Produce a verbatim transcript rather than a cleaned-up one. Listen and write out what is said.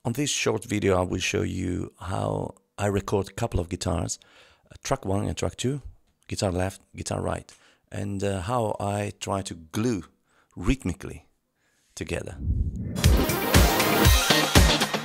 On this short video, I will show you how I record a couple of guitars, uh, track one and track two, guitar left, guitar right, and uh, how I try to glue rhythmically together.